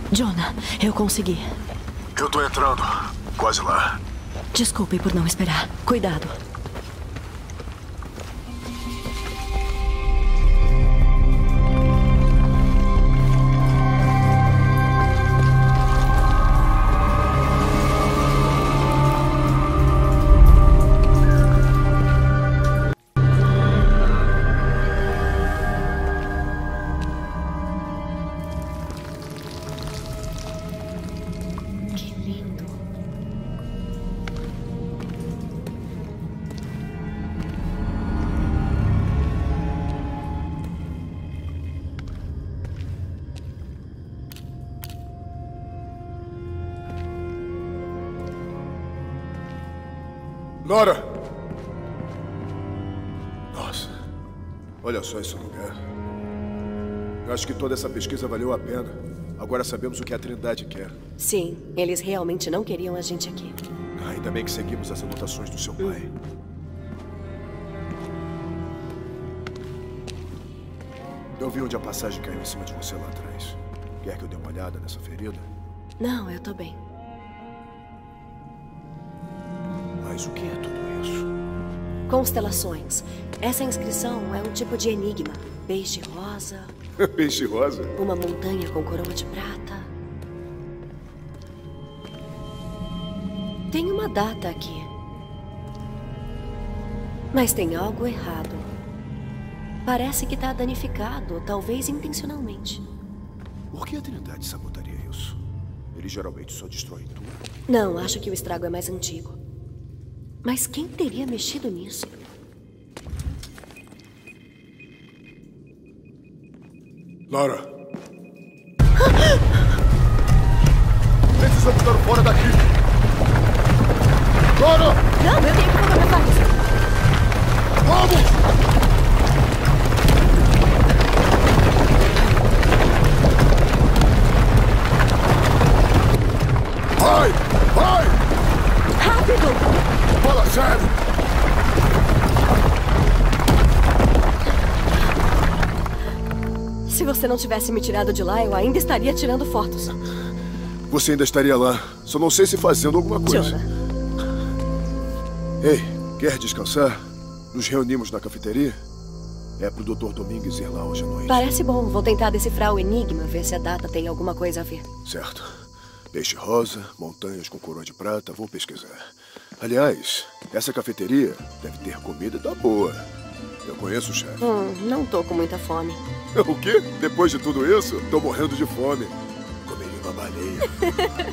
Jonah, eu consegui. Eu tô entrando. Quase lá. Desculpe por não esperar. Cuidado. Nora! Nossa, olha só esse lugar. Eu acho que toda essa pesquisa valeu a pena. Agora sabemos o que a Trindade quer. Sim, eles realmente não queriam a gente aqui. Ainda bem que seguimos as anotações do seu pai. Eu vi onde a passagem caiu em cima de você lá atrás. Quer que eu dê uma olhada nessa ferida? Não, eu tô bem. Mas o que é tudo isso? Constelações. Essa inscrição é um tipo de enigma. Peixe rosa. Peixe rosa? Uma montanha com coroa de prata. Tem uma data aqui. Mas tem algo errado. Parece que está danificado, talvez intencionalmente. Por que a Trindade sabotaria isso? Eles geralmente só destroem tudo. Não, acho que o estrago é mais antigo. Mas quem teria mexido nisso? Lara! Precisamos dar fora daqui! Lara! Não, eu tenho que fotografar isso. Vamos! Vai! Vai! Rápido! Fala sério! Se você não tivesse me tirado de lá, eu ainda estaria tirando fotos. Você ainda estaria lá. Só não sei se fazendo alguma coisa. Jonah. Ei, quer descansar? Nos reunimos na cafeteria? É pro Dr. Domingues ir lá hoje à noite. Parece bom. Vou tentar decifrar o enigma, ver se a data tem alguma coisa a ver. Certo. Peixe rosa, montanhas com coroa de prata, vou pesquisar. Aliás, essa cafeteria deve ter comida da boa. Eu conheço o chefe. Não tô com muita fome. O quê? Depois de tudo isso, tô morrendo de fome. Comeria uma baleia.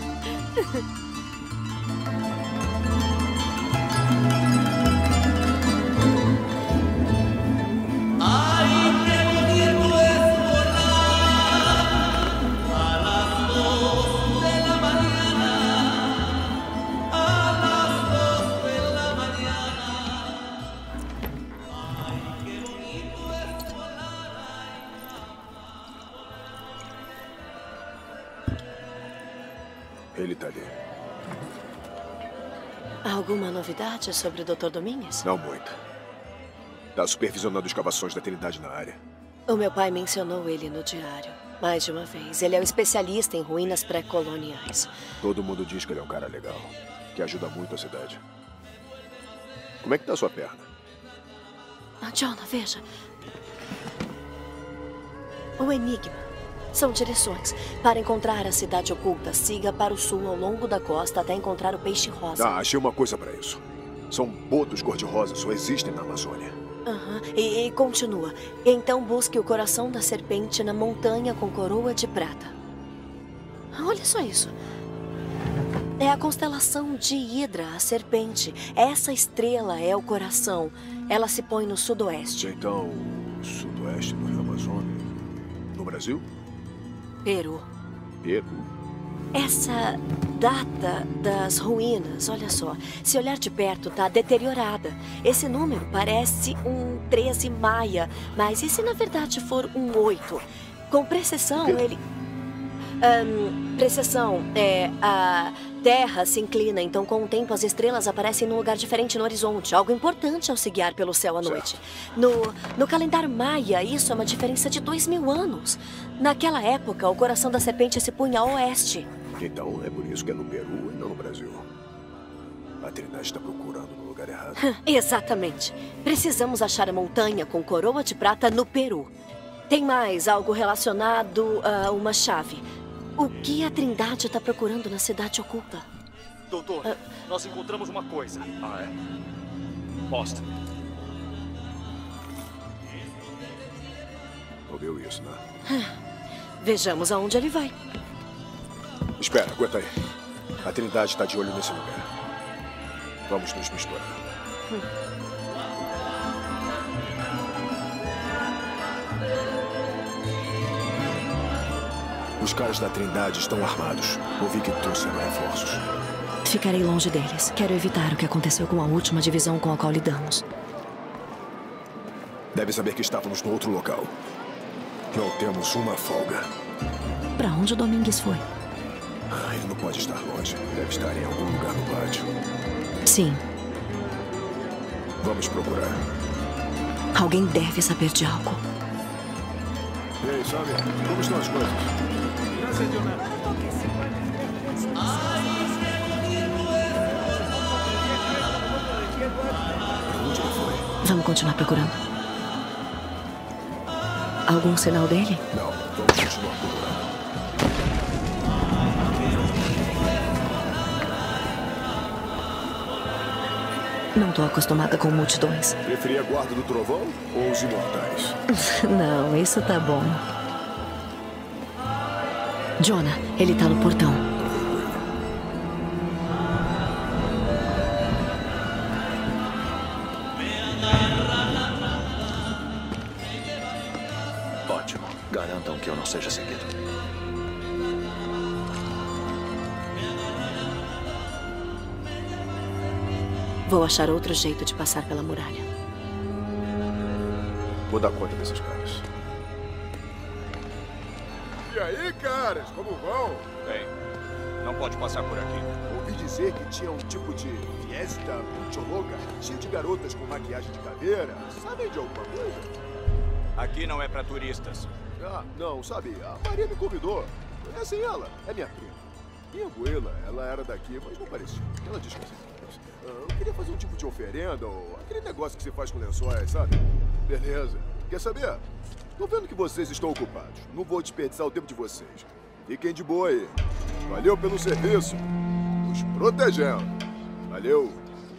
Ele tá ali. Alguma novidade sobre o Dr. Domingues? Não muita. Tá supervisionando escavações da Trindade na área. O meu pai mencionou ele no diário. Mais de uma vez. Ele é um especialista em ruínas pré-coloniais. Todo mundo diz que ele é um cara legal. Que ajuda muito a cidade. Como é que tá a sua perna? Jonah, veja. O enigma. São direções. Para encontrar a cidade oculta, siga para o sul ao longo da costa até encontrar o peixe rosa. Ah, achei uma coisa para isso. São botos cor-de-rosa, só existem na Amazônia. E continua. Então busque o coração da serpente na montanha com coroa de prata. Olha só isso. É a constelação de Hidra, a serpente. Essa estrela é o coração. Ela se põe no sudoeste. Então, sudoeste do Rio Amazonas. No Brasil? Peru. Peru? Essa data das ruínas, olha só. Se olhar de perto, tá deteriorada. Esse número parece um 13 maia, mas e se na verdade for um 8? Com precessão, ele... precessão é a Terra se inclina, então com o tempo as estrelas aparecem num lugar diferente no horizonte. Algo importante ao se guiar pelo céu à noite. No calendário maia, isso é uma diferença de 2000 anos. Naquela época, o coração da serpente se punha a oeste. Então é por isso que é no Peru e não no Brasil. A Trindade está procurando no lugar errado. Exatamente. Precisamos achar a montanha com coroa de prata no Peru. Tem mais algo relacionado a uma chave. O que a Trindade está procurando na cidade oculta? Doutor, nós encontramos uma coisa. Ah, é? Mostra. Ouviu isso, né? Vejamos aonde ele vai. Espera, aguenta aí. A Trindade está de olho nesse lugar. Vamos nos misturar. Os caras da Trindade estão armados. Ouvi que trouxeram reforços. Ficarei longe deles. Quero evitar o que aconteceu com a última divisão com a qual lidamos. Deve saber que estávamos no outro local. Não temos uma folga. Para onde o Domingues foi? Ele não pode estar longe. Deve estar em algum lugar no pátio. Sim. Vamos procurar. Alguém deve saber de algo. E aí, sabe? Como estão as coisas? Graças a Deus, né? Onde ele foi? Vamos continuar procurando. Algum sinal dele? Não, vamos continuar procurando. Não tô acostumada com multidões. Preferia a guarda do trovão ou os imortais? Não, isso tá bom. Jonah, ele tá no portão. Ótimo. Garantam que eu não seja seguido. Vou achar outro jeito de passar pela muralha. Vou dar conta desses caras. E aí, caras, como vão? Bem, não pode passar por aqui. Ouvi dizer que tinha um tipo de fiesta choloca, cheio de garotas com maquiagem de caveira. Sabem de alguma coisa? Aqui não é pra turistas. Ah, não, sabe, a Maria me convidou. Conhecem ela? É minha prima. Minha abuela, ela era daqui, mas não parecia. Ela diz que eu queria fazer um tipo de oferenda ou aquele negócio que você faz com lençóis, sabe? Beleza. Quer saber? Tô vendo que vocês estão ocupados. Não vou desperdiçar o tempo de vocês. Fiquem de boa aí. Valeu pelo serviço. Nos protegendo. Valeu.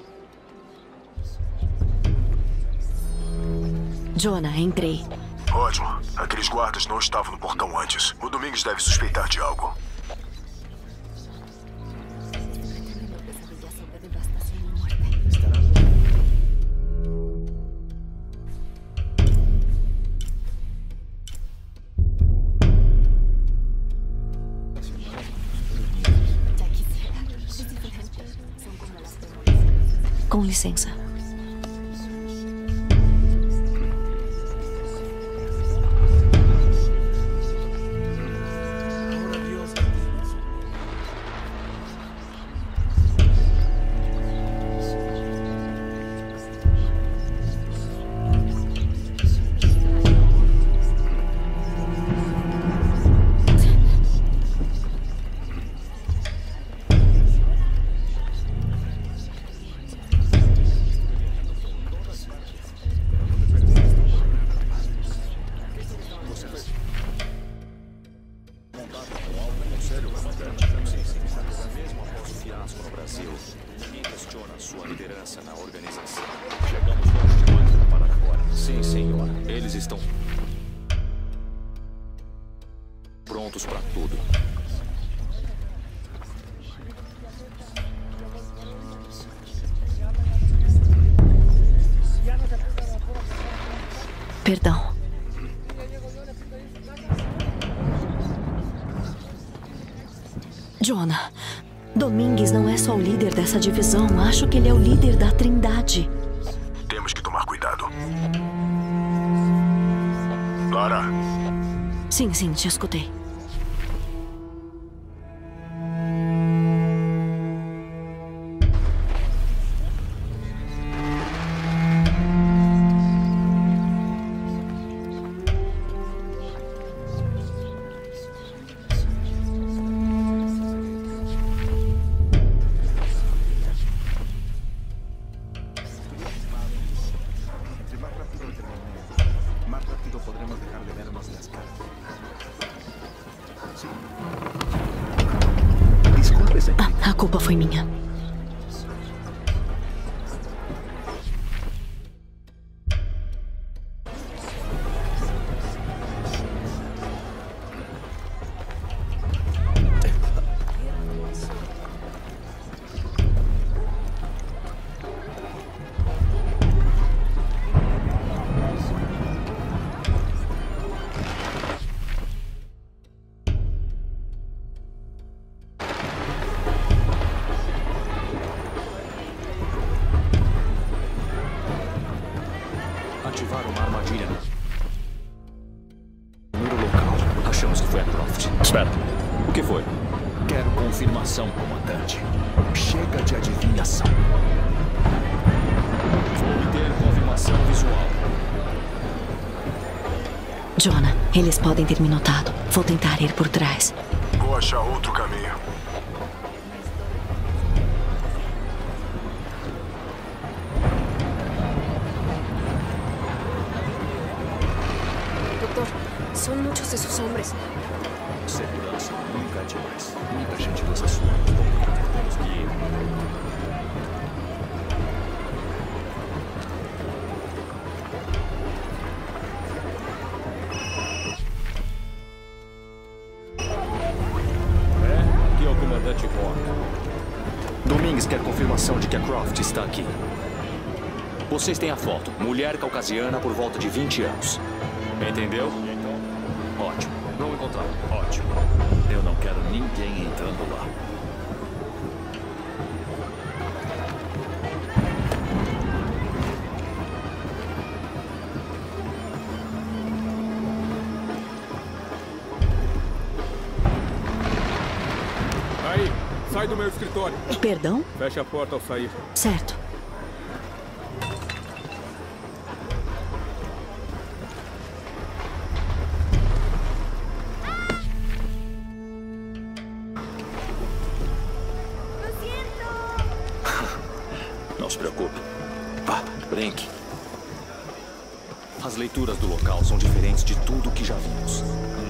Jonah, entrei. Ótimo. Aqueles guardas não estavam no portão antes. O Domingues deve suspeitar de algo. Com licença. Prontos para tudo. Perdão. Jonah, Domingues não é só o líder dessa divisão. Acho que ele é o líder da Trindade. Temos que tomar cuidado. Lara. Sim, te escutei. culpa foi minha. Ativaram uma armadilha no local. Achamos que foi a Croft. Espera. O que foi? Quero confirmação, comandante. Chega de adivinhação. Vou obter confirmação visual. Jonah, eles podem ter me notado. Vou tentar ir por trás. Vou achar outro caminho. Doctor, son muchos esos hombres. Segurança nunca é demais. Muita gentileza sua. Temos que ir. Aqui é o comandante Horn. Domingues quer confirmação de que a Croft está aqui. Vocês têm a foto. Mulher caucasiana por volta de 20 anos. Entendeu? Ótimo. Não encontraram. Ótimo. Eu não quero ninguém entrando lá. Aí, sai do meu escritório. Perdão? Feche a porta ao sair. Certo. Não se preocupe. Vá, brinque. As leituras do local são diferentes de tudo que já vimos.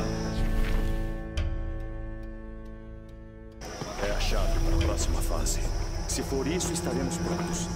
É a chave para a próxima fase. Se for isso, estaremos prontos.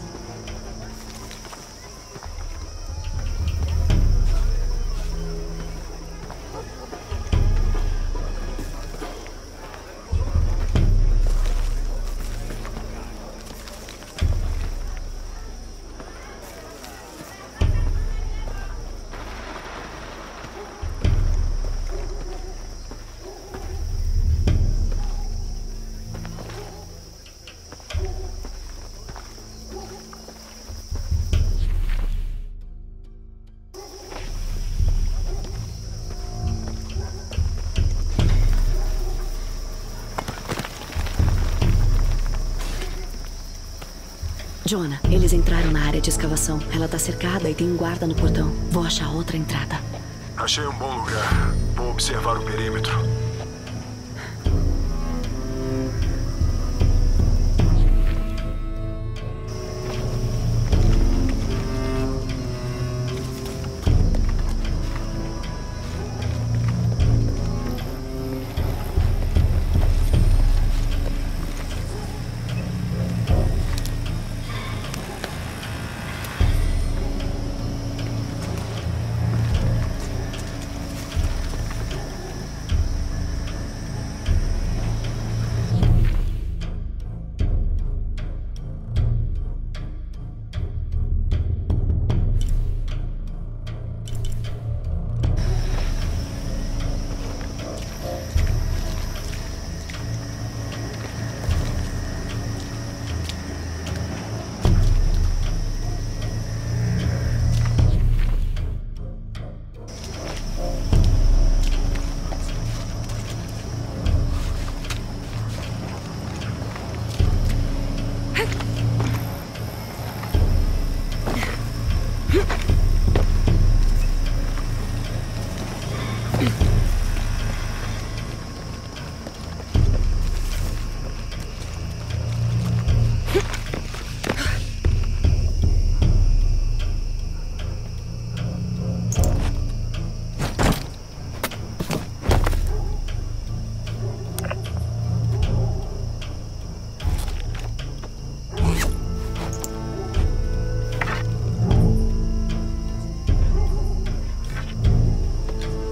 Jonah, eles entraram na área de escavação. Ela tá cercada e tem um guarda no portão. Vou achar outra entrada. Achei um bom lugar. Vou observar o perímetro.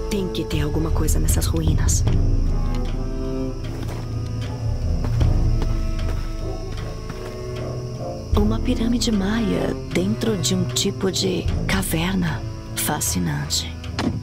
Tem que ter alguma coisa nessas ruínas. Uma pirâmide maia dentro de um tipo de caverna. Fascinante.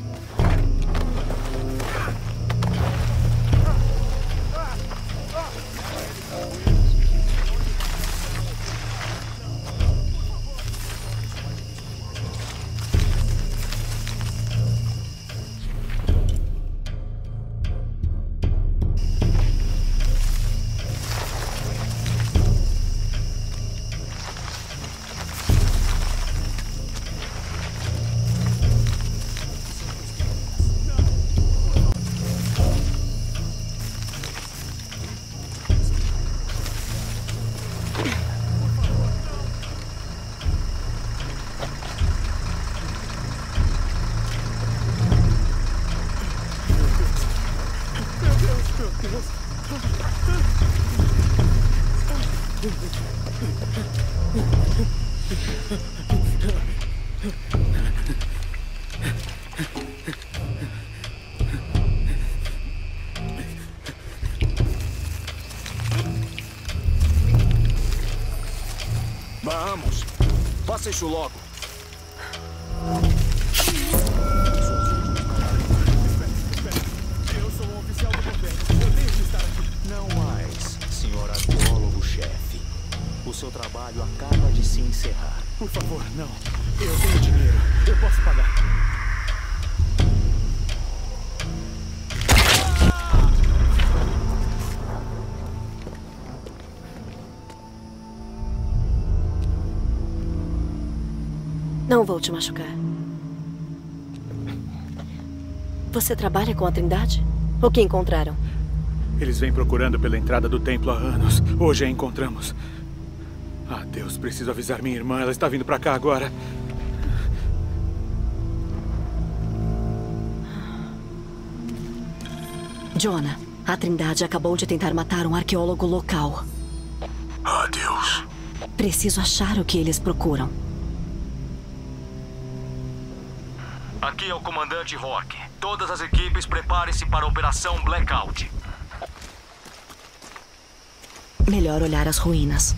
Vamos! Faça isso logo! Eu sou um oficial do governo. Eu tenho que estar aqui. Não mais, senhor arqueólogo-chefe. O seu trabalho acaba de se encerrar. Por favor, não. Eu tenho dinheiro. Eu posso pagar. Não vou te machucar. Você trabalha com a Trindade? O que encontraram? Eles vêm procurando pela entrada do templo há anos. Hoje a encontramos. Ah, Deus, preciso avisar minha irmã. Ela está vindo pra cá agora. Jonah, a Trindade acabou de tentar matar um arqueólogo local. Ah, Deus. Preciso achar o que eles procuram. Aqui é o comandante Rock. Todas as equipes preparem-se para a Operação Blackout. Melhor olhar as ruínas.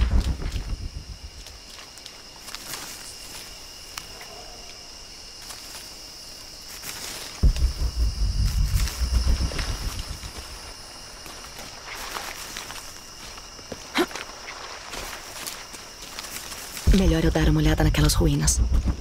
Melhor eu dar uma olhada naquelas ruínas.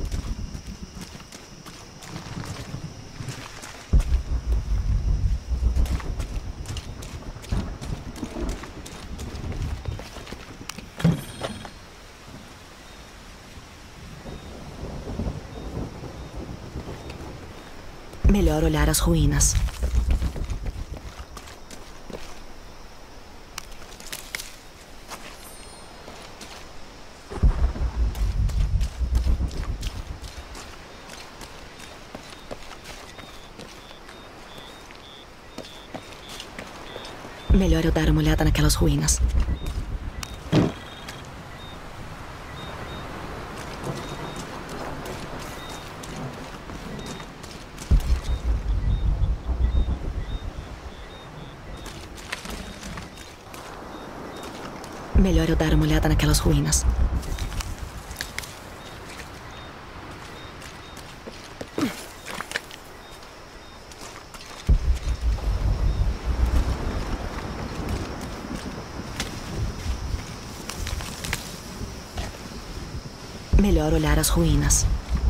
Melhor olhar as ruínas. Melhor eu dar uma olhada naquelas ruínas. Melhor eu dar uma olhada naquelas ruínas. Melhor olhar as ruínas.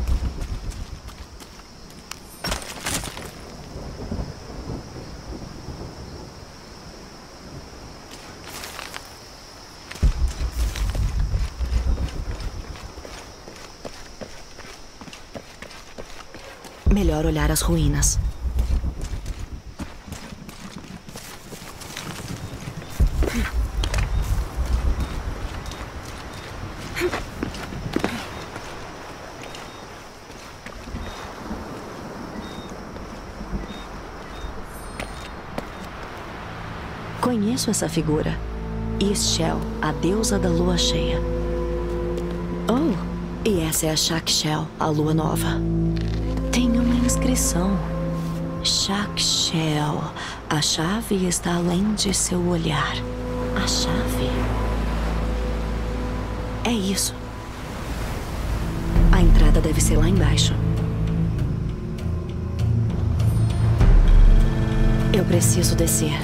Melhor olhar as ruínas. Conheço essa figura. Ixchel, a deusa da lua cheia. Oh, e essa é a Chakshel, a lua nova. Tem uma inscrição. Shakshel. A chave está além de seu olhar. A chave? É isso. A entrada deve ser lá embaixo. Eu preciso descer.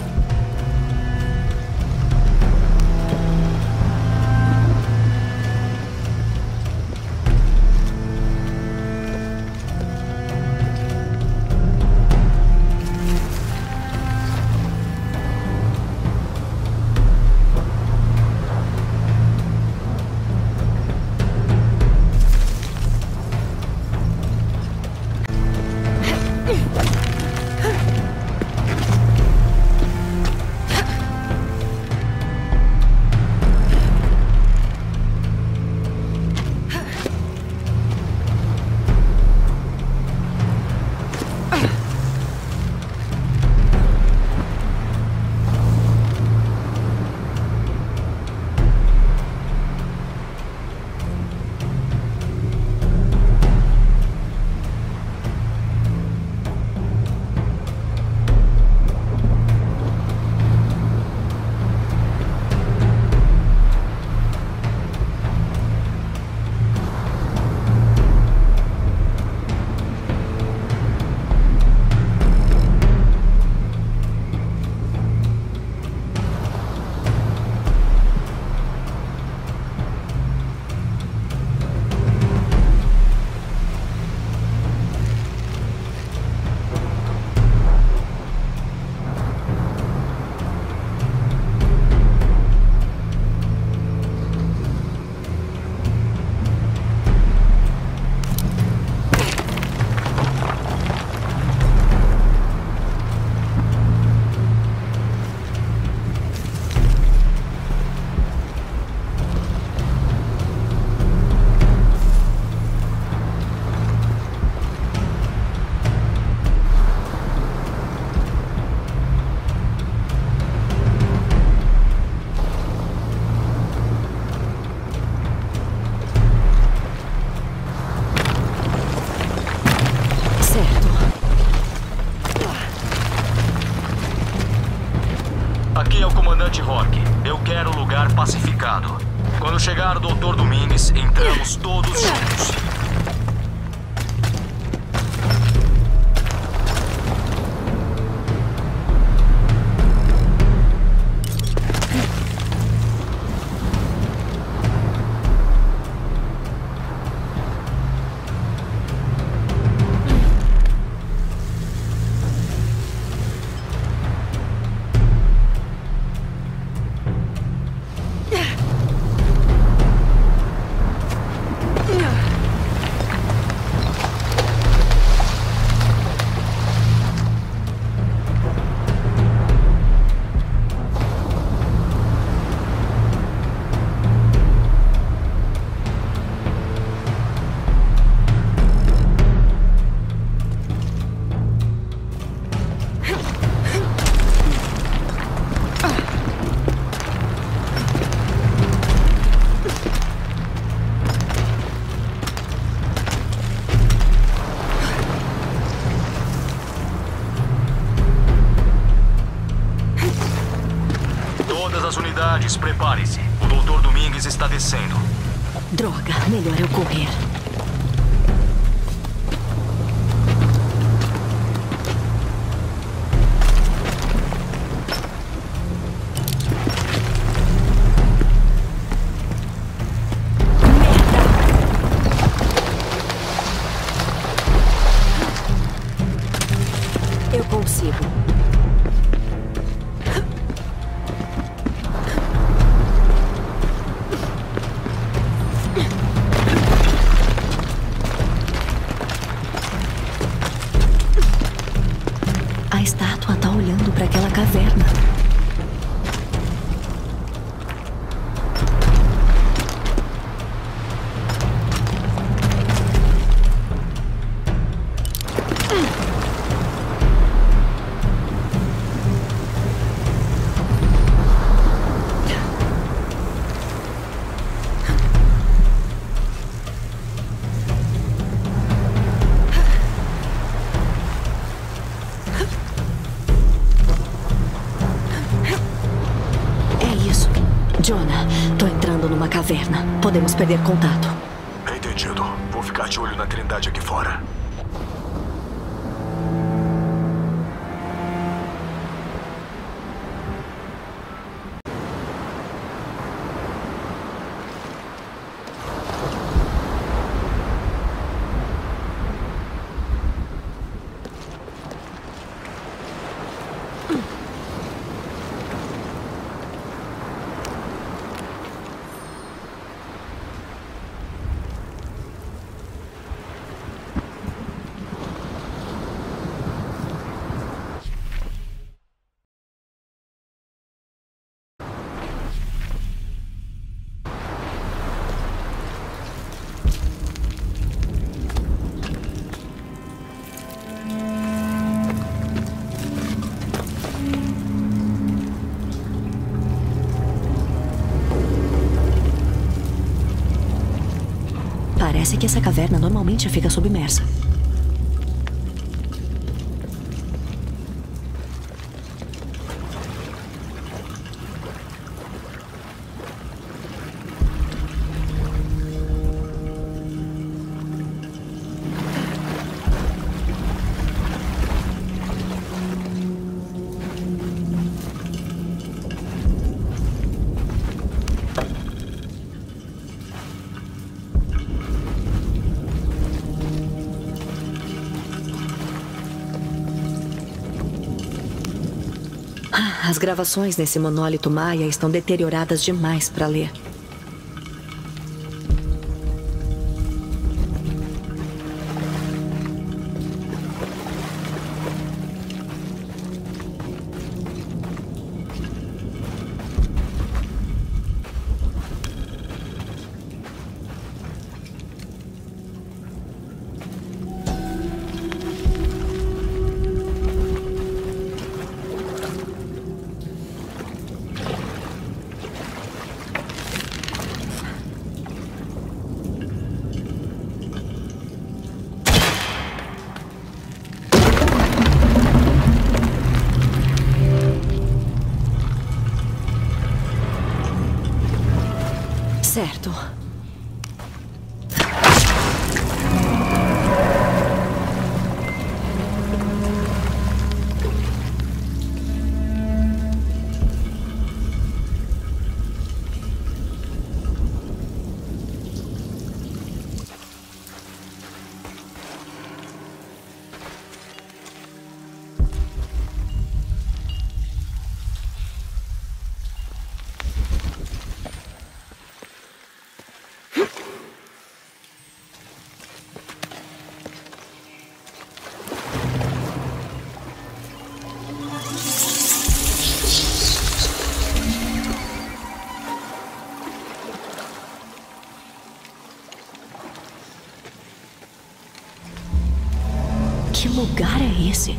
Aqui é o comandante Rock. Eu quero lugar pacificado. Quando chegar o Dr. Domingues, entramos todos juntos. Prepare-se. O Dr. Domingues está descendo. Droga, melhor eu correr. Merda! Eu consigo. A estátua tá olhando para aquela caverna. Jonah, tô entrando numa caverna. Podemos perder contato. Entendido. Vou ficar de olho na Trindade aqui fora. Parece que essa caverna normalmente fica submersa. As gravações nesse monólito maia estão deterioradas demais para ler. Certo. Que lugar é esse?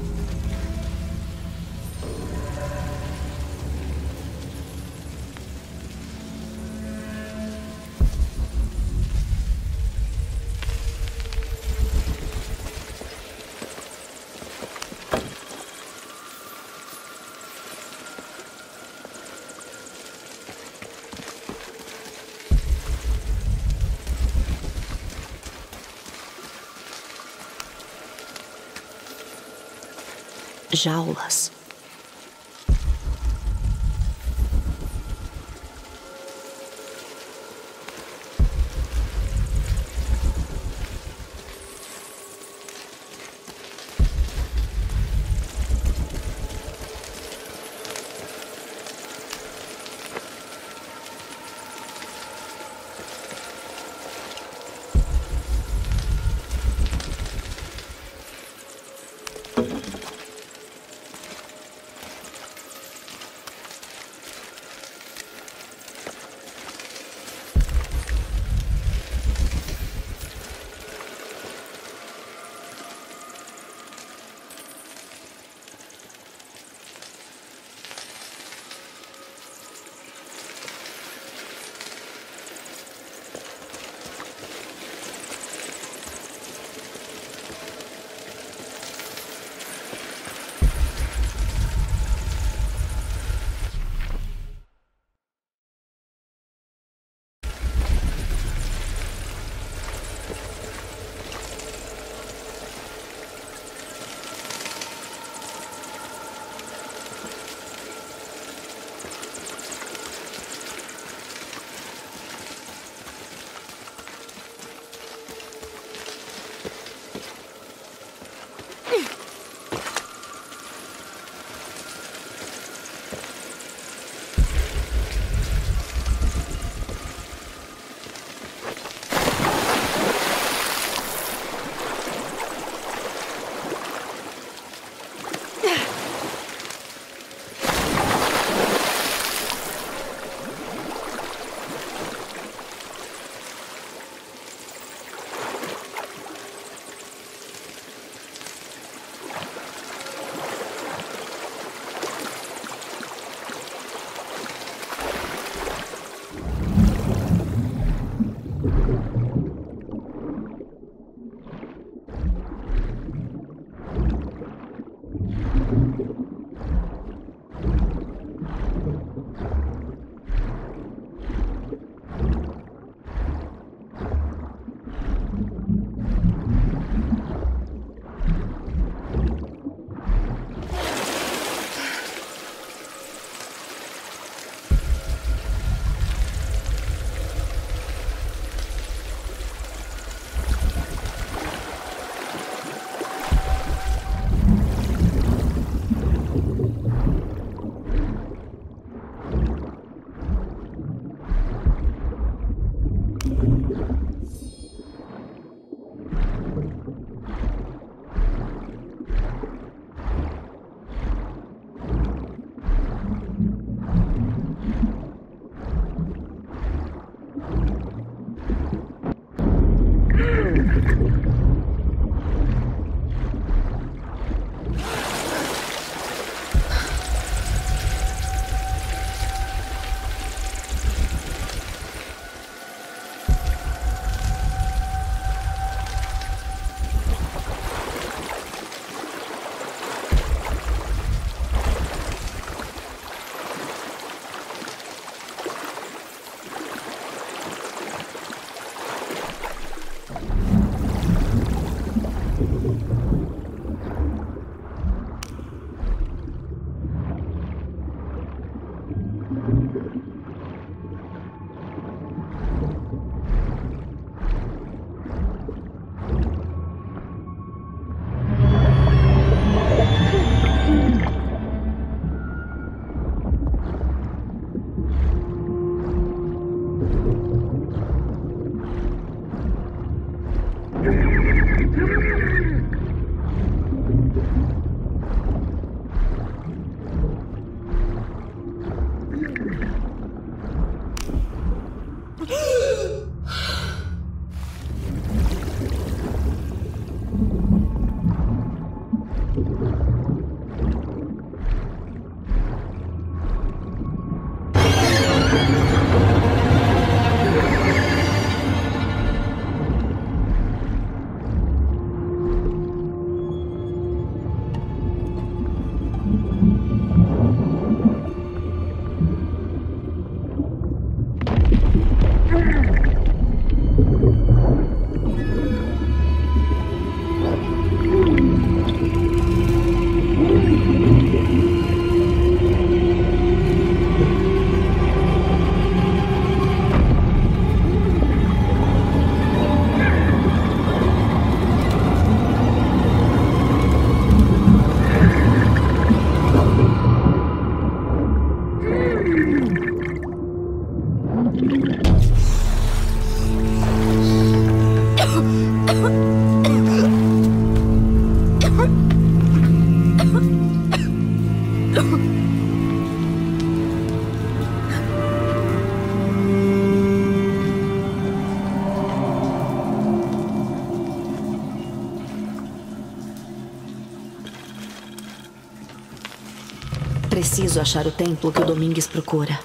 Jaulas. Preciso achar o templo que o Domingues procura.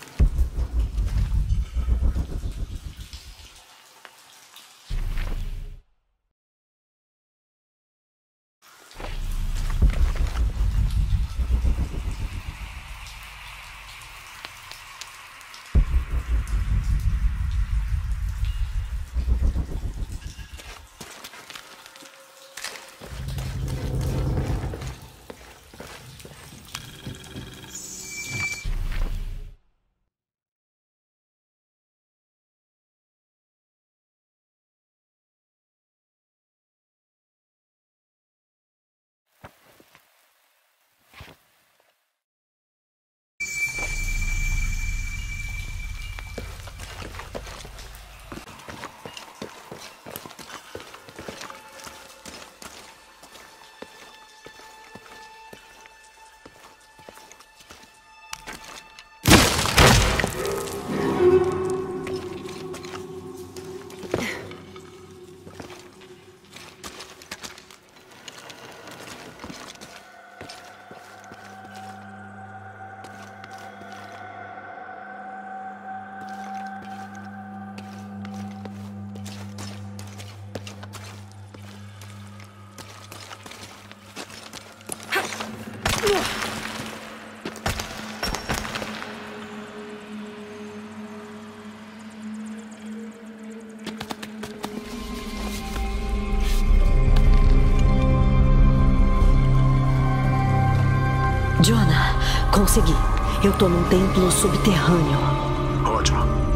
Jonah, consegui. Eu tô num templo subterrâneo. Ótimo.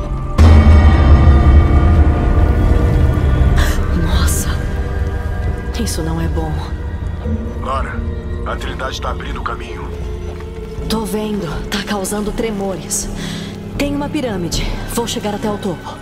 Nossa, isso não é bom. Lara, a Trindade tá abrindo o caminho. Tô vendo, tá causando tremores. Tem uma pirâmide. Vou chegar até o topo.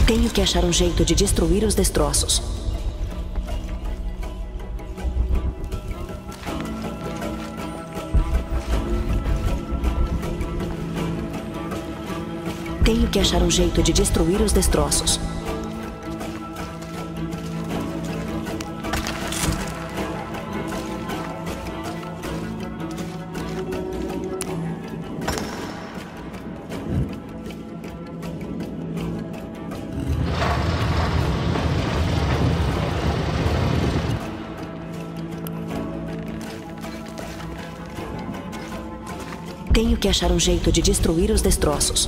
Tenho que achar um jeito de destruir os destroços. Tenho que achar um jeito de destruir os destroços. Tenho que achar um jeito de destruir os destroços.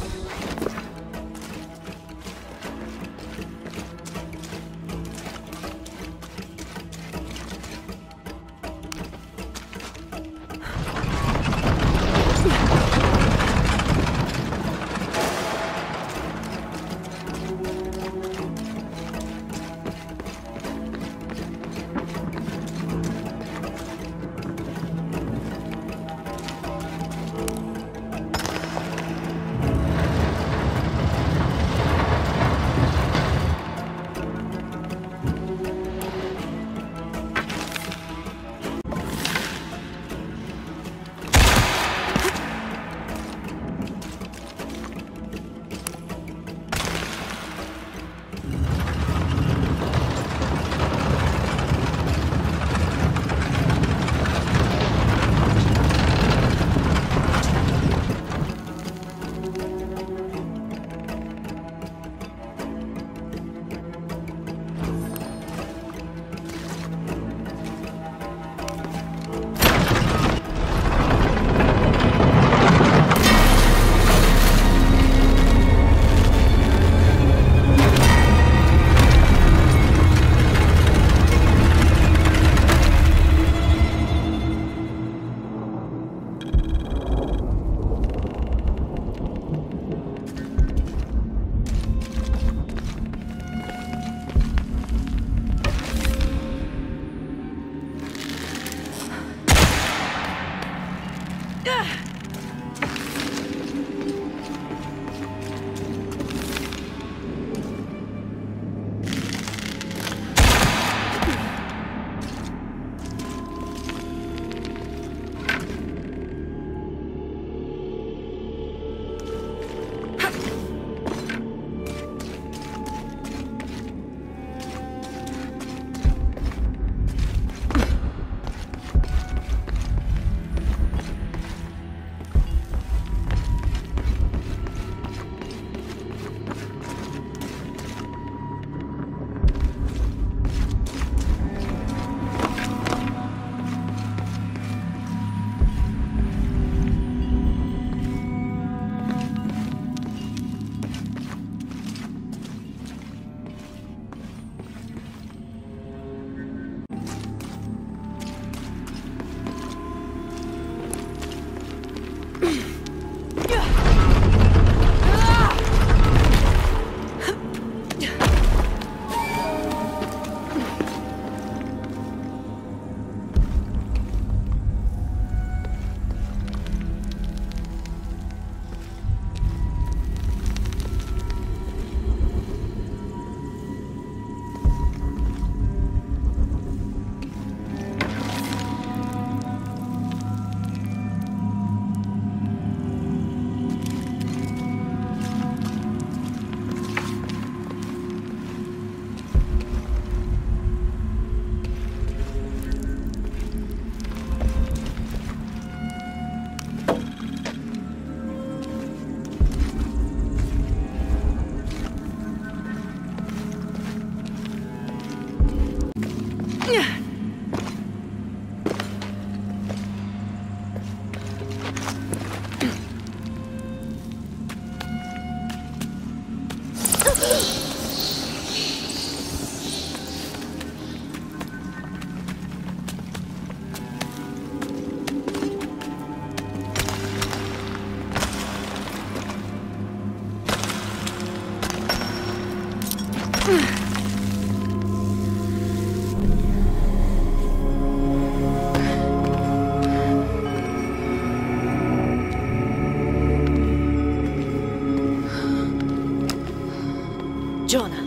Jonah,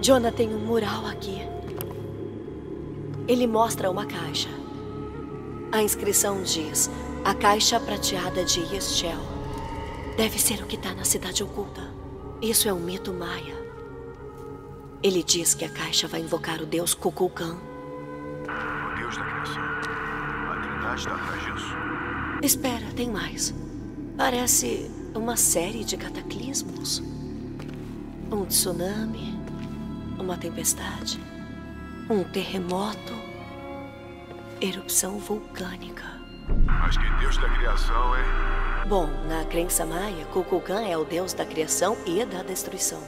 Jonah tem um mural aqui. Ele mostra uma caixa. A inscrição diz: a caixa prateada de Ixchel. Deve ser o que está na cidade oculta. Isso é um mito maia. Ele diz que a caixa vai invocar o deus Kukulkan. O deus da criação. A Trindade está atrás disso. Espera, tem mais. Parece uma série de cataclismos. Um tsunami, uma tempestade, um terremoto, erupção vulcânica. Mas que deus da criação, hein? Bom, na crença maia, Kukulkan é o deus da criação e da destruição.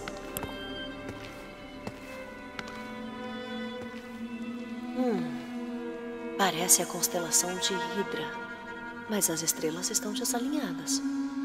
Parece a constelação de Hidra, mas as estrelas estão desalinhadas.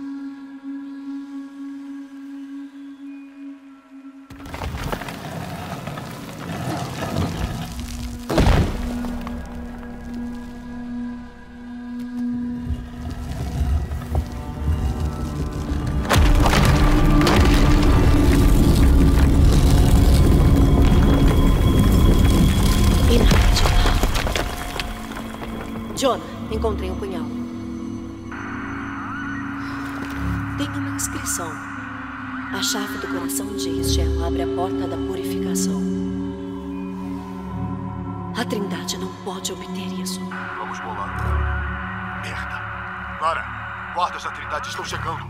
Jonah, encontrei um punhal. Tem uma inscrição. A chave do coração de Ixchel abre a porta da purificação. A Trindade não pode obter isso. Vamos bolar. Merda. Clara, guardas da Trindade estão chegando.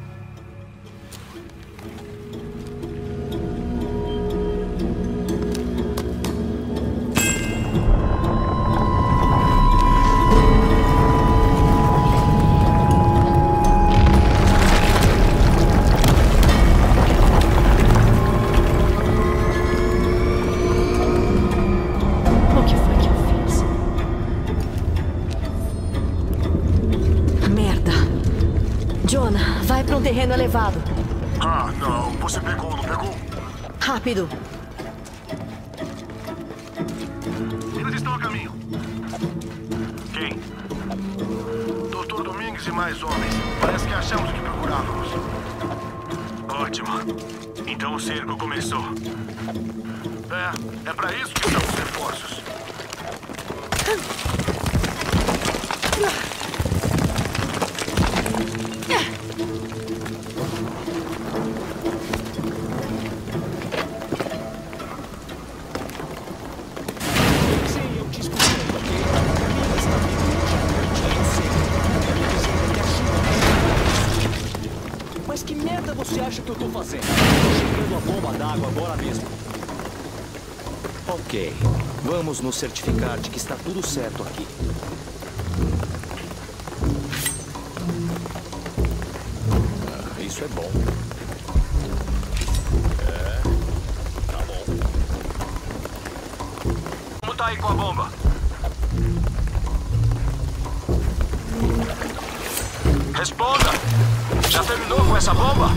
Terreno elevado. Ah, não. Você pegou, não pegou? Rápido. Eles estão a caminho. Quem? Dr. Domingues e mais homens. Parece que achamos o que procurávamos. Ótimo. Então o cerco começou. É pra isso que estão os reforços. Mas que merda você acha que eu tô fazendo? Tô chegando a bomba d'água agora mesmo. Ok, vamos nos certificar de que está tudo certo aqui. Isso é bom. Tá bom. Como tá aí com a bomba? Responda! Já terminou com essa bomba?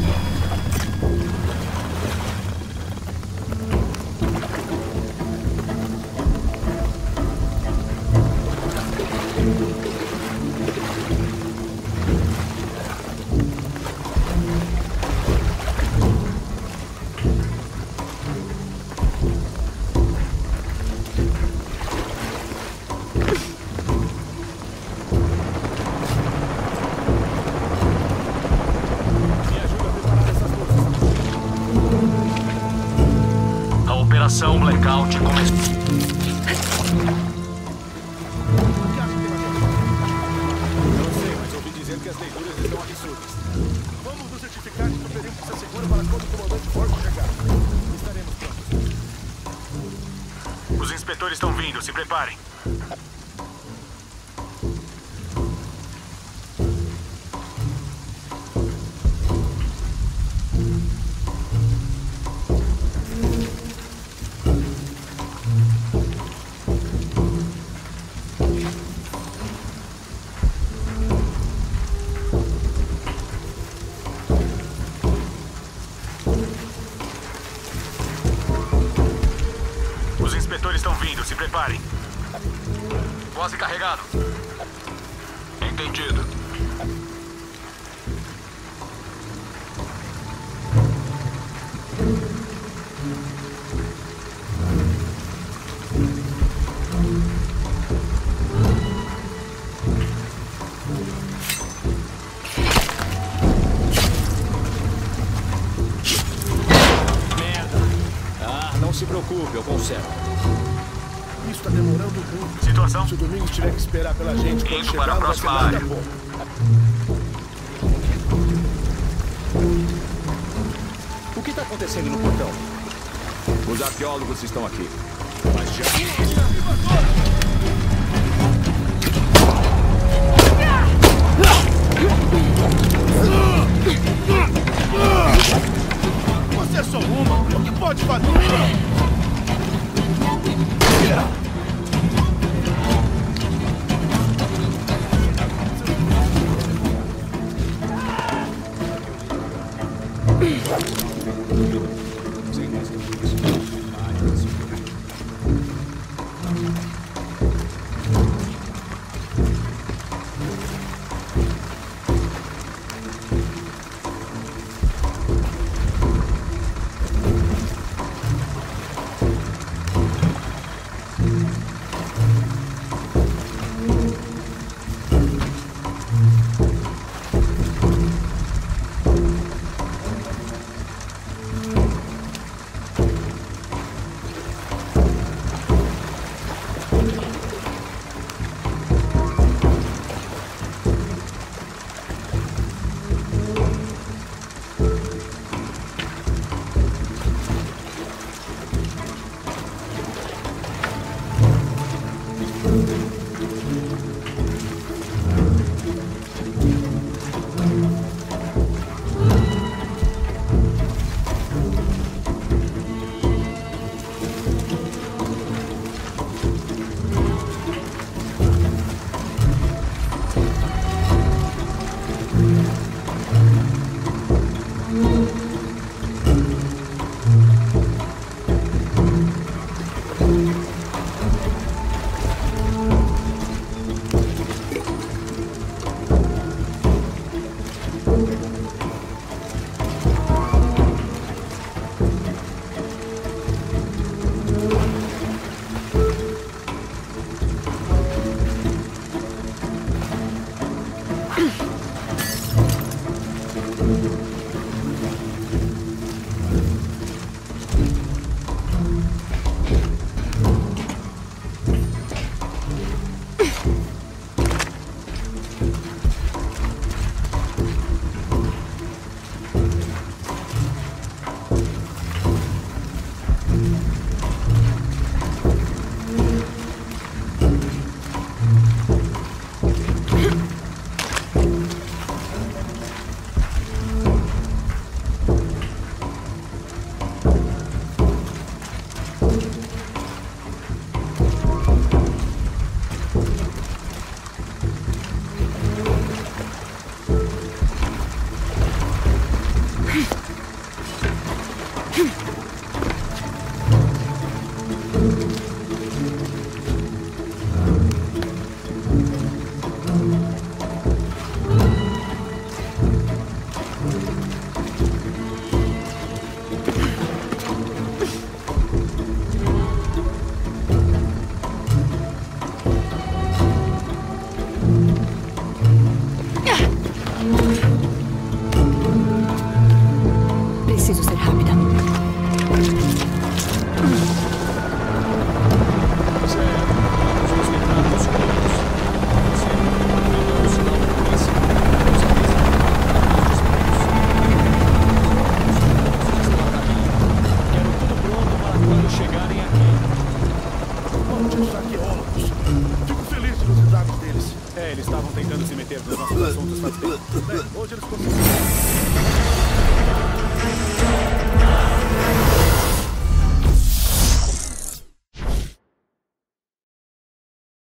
Operação Blackout começou. Não sei, mas ouvi dizer que as leituras estão absurdas. Vamos nos certificar de que o perímetro está seguro para quando o comandante Ford chegar. Estaremos prontos. Os inspetores estão vindo, se preparem. Os inspetores estão vindo, se preparem. Quase carregado. Entendido. se preocupe, eu conserto. Isso tá demorando muito. Situação? Se o Domingos tiver que esperar pela gente quando Indo chegar, para a não vai ser próxima nada área. bom. O que está acontecendo no portão? Os arqueólogos estão aqui. Mas já... Você é só uma. O que pode fazer? Preciso ser rápida. Eles estavam tentando se meter nos nossos assuntos faz tempo. Bem, hoje eles conseguiram.